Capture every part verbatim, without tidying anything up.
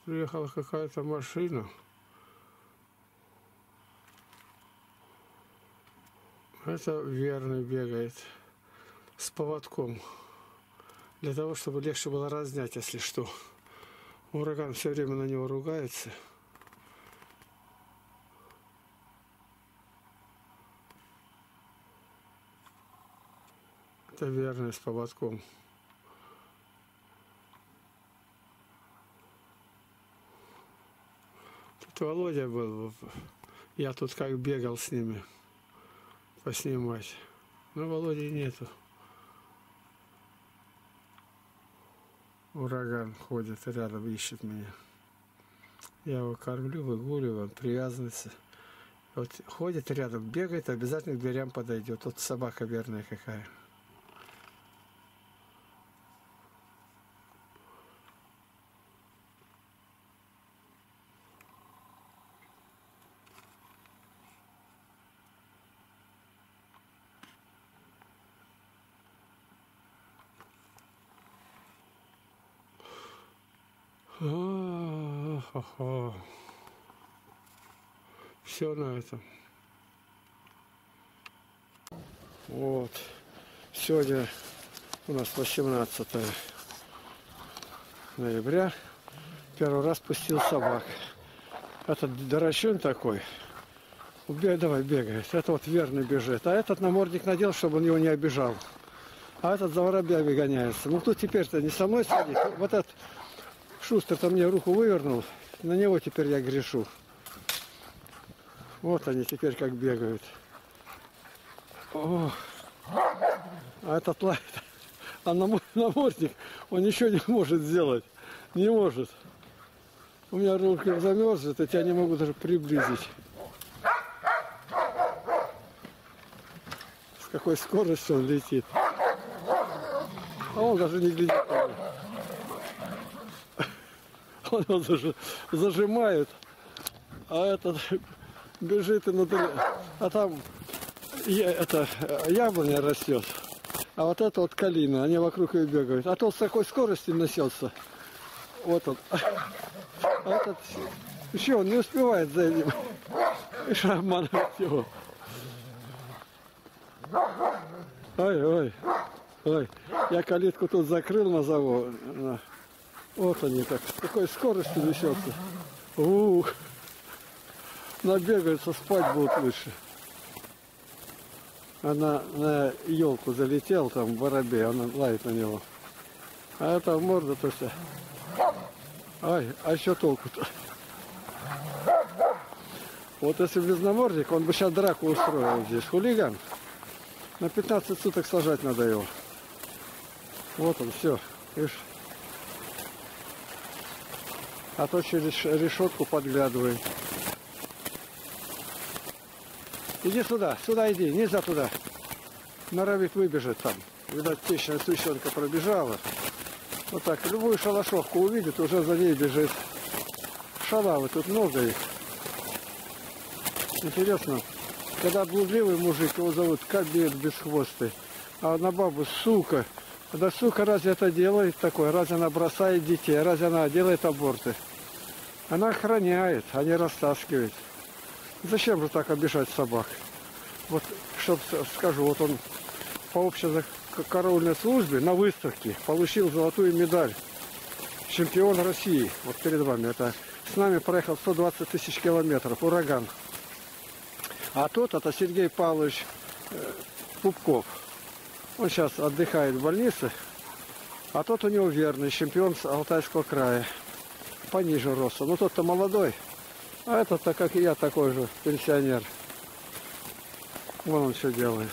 Приехала какая-то машина. Это верный бегает с поводком. Для того, чтобы легче было разнять, если что. Ураган все время на него ругается. Это верный с поводком. Тут Володя был. Я тут как бегал с ними поснимать. Но Володи нету. Ураган ходит рядом, ищет меня. Я его кормлю, выгуливаю, он привязывается. Вот ходит рядом, бегает, обязательно к дверям подойдет. Вот собака верная какая. А-а-а. Все на этом. Вот. Сегодня у нас восемнадцатое ноября. Первый раз пустил собак. Этот дурачок такой. Убегай, давай, бегает. Это вот верный бежит. А этот намордник надел, чтобы он его не обижал. А этот за воробьями гоняется. Ну тут теперь-то не со мной садить. Вот этот Шустер-то мне руку вывернул. На него теперь я грешу. Вот они теперь как бегают. О, а этот лает. А намордник он ничего не может сделать. Не может. У меня руки замерзнут, и тебя не могу даже приблизить. С какой скоростью он летит. А он даже не глядит. Он его зажимает, а этот бежит и надо... А там это яблоня растет, а вот это вот калина, они вокруг ее бегают. А то с такой скоростью носился. Вот он. А этот еще он не успевает за ним. И обманывать его. Ой, ой, ой. Я калитку тут закрыл на завод. Вот они так, с какой скоростью несется. Ух, набегаются, спать будут лучше. Она на елку залетела, там воробей, она лает на него. А это морда-то вся. Ай, а еще толку-то. Вот если без намордника, он бы сейчас драку устроил здесь. Хулиган. На пятнадцать суток сажать надо его. Вот он, все. Видишь? А то через решетку подглядывает. Иди сюда, сюда иди, нельзя туда. Норовит выбежать там. Видать, тещина сущенка пробежала. Вот так, любую шалашовку увидит, уже за ней бежит. Шалавы, тут много их. Интересно, когда блудливый мужик, его зовут Кобель Бесхвостый, а на бабу сука. Да сука разве это делает такое? Разве она бросает детей? Разве она делает аборты? Она охраняет, а не растаскивает. Зачем же так обижать собак? Вот, чтоб скажу, вот он по общекараульной службе на выставке получил золотую медаль. Чемпион России. Вот перед вами. Это с нами проехал сто двадцать тысяч километров. Ураган. А тот, это Сергей Павлович э, Пупков. Он сейчас отдыхает в больнице, а тот у него верный, чемпион с Алтайского края. Пониже роста. Но тот-то молодой, а этот-то, как и я, такой же пенсионер. Вон он что делает.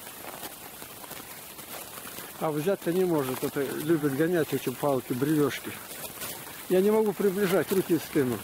А взять-то не может. Это любит гонять эти палки, бревешки. Я не могу приближать, руки стынут.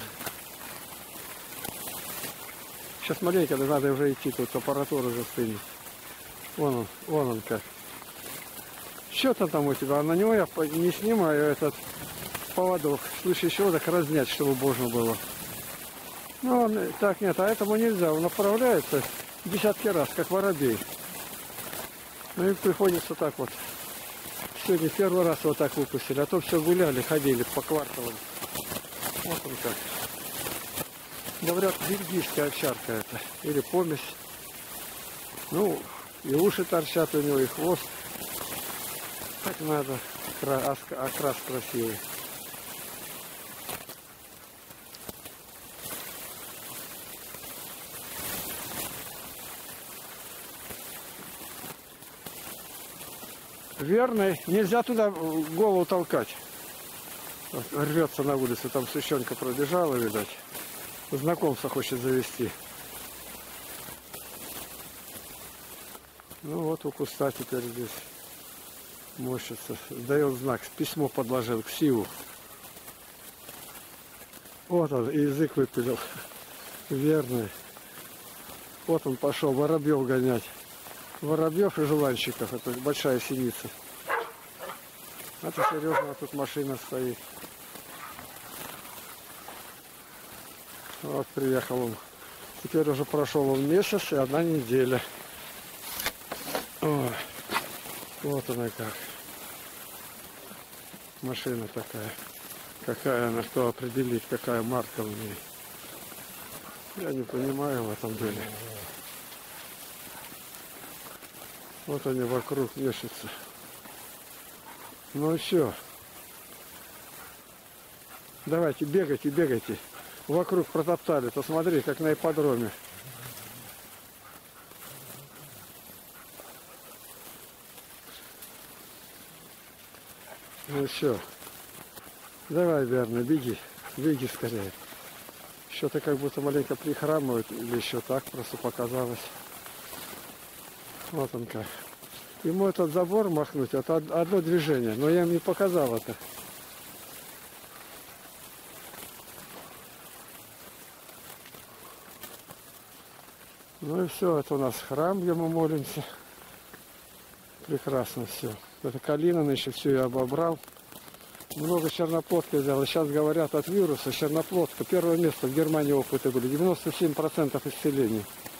Сейчас маленько, надо уже идти, тут аппаратура уже стынет. Вон он, вон он как. Что-то там у тебя, а на него я не снимаю этот поводок. В случае чего так разнять, чтобы можно было. Ну, он, так нет, а этому нельзя. Он направляется десятки раз, как воробей. Ну и приходится так вот. Сегодня первый раз вот так выпустили, а то все гуляли, ходили по кварталам. Вот он как. Говорят, бельгийская овчарка это. Или помесь. Ну, и уши торчат у него, и хвост. Так надо. Окрас красивый. Верный. Нельзя туда голову толкать. Рвется на улице. Там сущенка пробежала, видать. Знакомство хочет завести. Ну вот у куста теперь здесь морщится. Дает знак. Письмо подложил к Сиву. Вот он, и язык выпилил. Верный. Вот он пошел воробьев гонять. Воробьев и желанщиков. Это большая синица. Это серьезно, тут машина стоит. Вот приехал он. Теперь уже прошел он месяц и одна неделя. Ой, вот она как. Машина такая. Какая она, кто определить, какая марка у нее. Я не понимаю в этом деле. Вот они вокруг вешаются. Ну и все. Давайте, бегайте, бегайте. Вокруг протоптали. То смотри, как на ипподроме. Ну все. Давай, верно, беги. Беги скорее. Что-то как будто маленько прихрамывает. Или еще так просто показалось. Вот он как. Ему этот забор махнуть, это одно движение. Но я им не показал это. Ну и все, это у нас храм, где мы молимся. Прекрасно все. Это калина, еще все я обобрал. Много черноплодки взял. И сейчас говорят от вируса черноплодка. Первое место в Германии опыты были. девяносто семь процентов исцеления.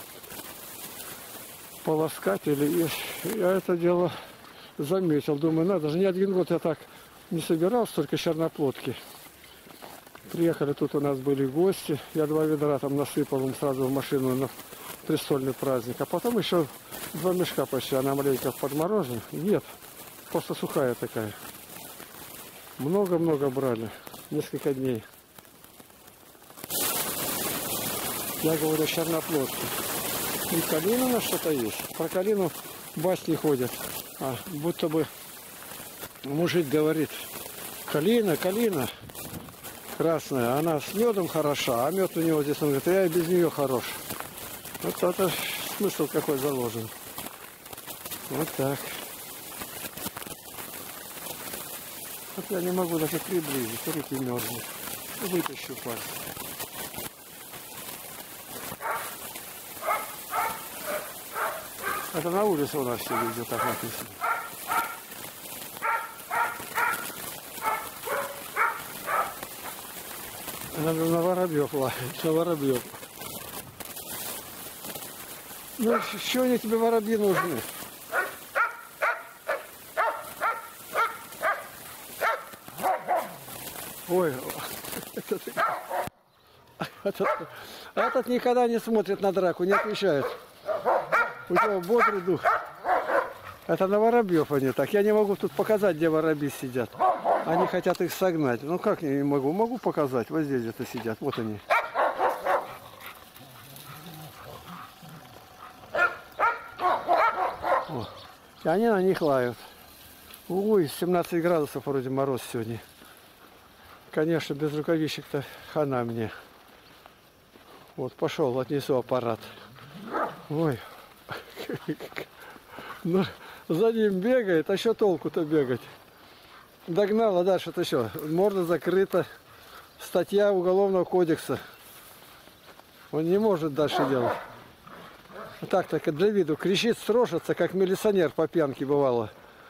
Полоскать или... Я это дело заметил. Думаю, надо же, не один год я так не собирал столько черноплодки. Приехали, тут у нас были гости. Я два ведра там насыпал им сразу в машину на престольный праздник. А потом еще два мешка почти. Она маленько подморожена. Нет, просто сухая такая. Много-много брали. Несколько дней. Я говорю, черноплодки. И калина у нас что-то есть. Про калину басни ходят. А, будто бы мужик говорит, калина, калина красная, она с медом хороша, а мед у него здесь, он говорит, я и без нее хорош. Вот это смысл какой заложен. Вот так. Вот я не могу даже приблизить, руки мерзнут. Вытащу пальцы. Это на улице у нас все везде так написано. Надо на воробьев ловить, на воробьев. Ну, что они тебе воробьи нужны? Ой, этот, этот, этот никогда не смотрит на драку, не отвечает. У него бодрый дух. Это на воробьев они так. Я не могу тут показать, где воробьи сидят. Они хотят их согнать. Ну как я не могу? Могу показать. Вот здесь где-то сидят. Вот они. О. И они на них лают. Ой, семнадцать градусов вроде мороз сегодня. Конечно, без рукавичек-то хана мне. Вот, пошел, отнесу аппарат. Ой. Ну, за ним бегает, а что толку-то бегать? Догнал, а дальше-то что? Морда закрыта. Статья Уголовного кодекса. Он не может дальше делать. Так, так, для виду кричит, строжится, как милиционер по пьянке бывало.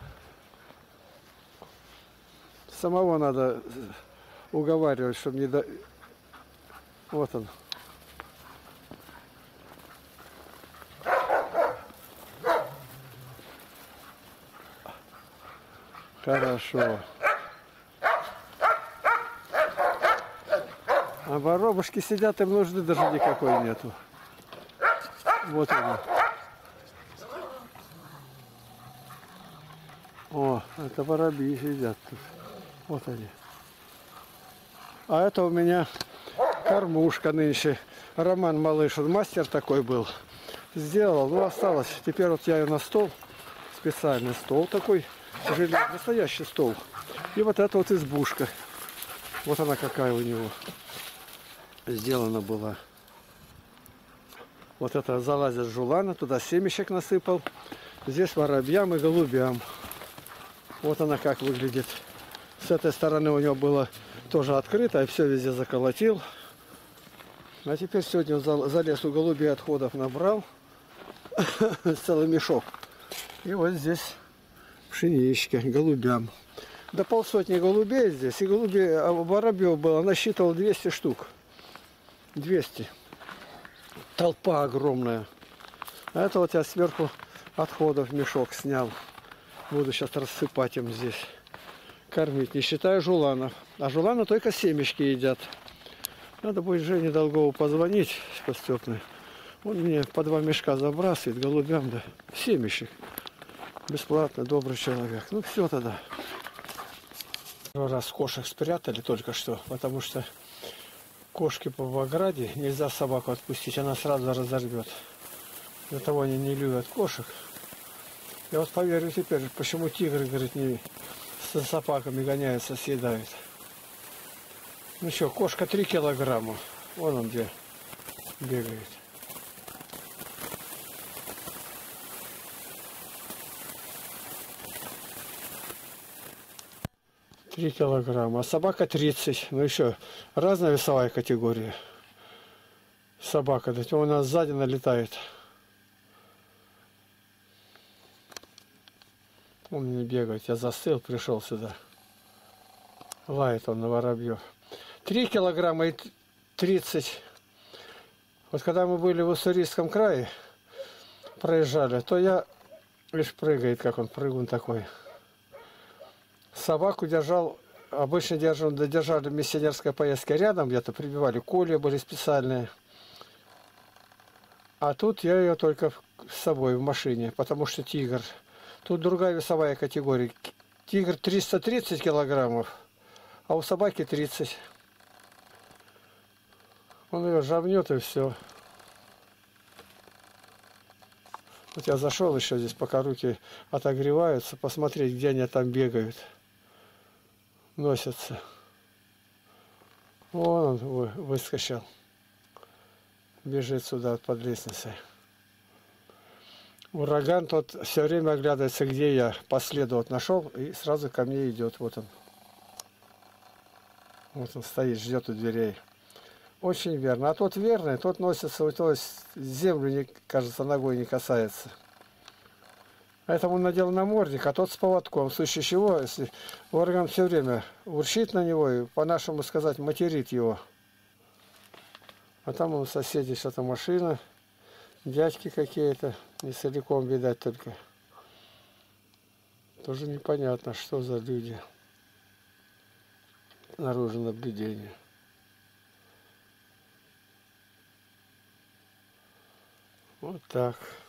Самого надо уговаривать, чтобы не до... Вот он. Хорошо. А воробушки сидят, им нужды даже никакой нету. Вот они. О, это воробьи сидят тут. Вот они. А это у меня кормушка нынче. Роман Малыш, он мастер такой был. Сделал, ну осталось. Теперь вот я ее на стол. Специальный стол такой. Железный, настоящий стол. И вот эта вот избушка. Вот она какая у него. Сделана была. Вот это залазят жулана. Туда семечек насыпал. Здесь воробьям и голубям. Вот она как выглядит. С этой стороны у него было тоже открыто. И все везде заколотил. А теперь сегодня он залез у голубей, отходов набрал. Целый мешок. И вот здесь пшенички голубям. До полсотни голубей здесь. И голубей, а воробьев было, насчитывал двести штук. двести. Толпа огромная. А это вот я сверху отходов мешок снял. Буду сейчас рассыпать им здесь. Кормить, не считая жуланов. А жуланы только семечки едят. Надо будет Жене Долгову позвонить по Степной. Он мне по два мешка забрасывает голубям, да. Семечек. Бесплатно, добрый человек. Ну все тогда. Раз кошек спрятали только что, потому что кошки по ограде нельзя собаку отпустить, она сразу разорвет. Для того они не любят кошек. Я вот поверю теперь, почему тигры, говорит, не с собаками гоняются, съедают. Ну что, кошка три килограмма. Вон он где бегает. Три килограмма. А собака тридцать. Ну еще разная весовая категория. Собака. У нас сзади налетает. Он не бегает. Я застыл, пришел сюда. Лает он на воробьев. Три килограмма и тридцать. Вот когда мы были в Уссурийском крае, проезжали, то я, лишь прыгает, как он, прыгун такой. Собаку держал, обычно держал, держали в миссионерской поездке рядом, где-то прибивали, колья были специальные. А тут я ее только с собой в машине, потому что тигр. Тут другая весовая категория. Тигр триста тридцать килограммов, а у собаки тридцать. Он ее жавнет и все. Вот я зашел еще здесь, пока руки отогреваются, посмотреть, где они там бегают. Носятся. Вон он выскочил. Бежит сюда под лестницей. Ураган тот все время оглядывается, где я по следу вот нашел, и сразу ко мне идет. Вот он. Вот он стоит, ждет у дверей. Очень верно. А тот верный, тот носится, то есть землю, не, кажется, ногой не касается. Поэтому он надел намордник, а тот с поводком. В случае чего, если ураган все время урчит на него и, по-нашему сказать, материт его. А там у соседей что-то машина, дядьки какие-то, не целиком, видать, только. Тоже непонятно, что за люди. Снаружи наблюдение. Вот так.